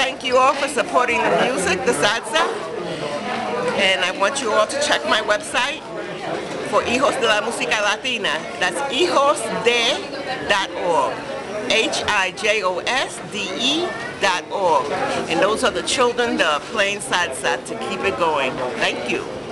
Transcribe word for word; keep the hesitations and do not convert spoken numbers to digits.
thank you all for supporting the music, the salsa. And I want you all to check my website for Hijos de la Musica Latina. That's hijos de dot org. H I J O S D E dot org. And those are the children that are playing salsa to keep it going. Thank you.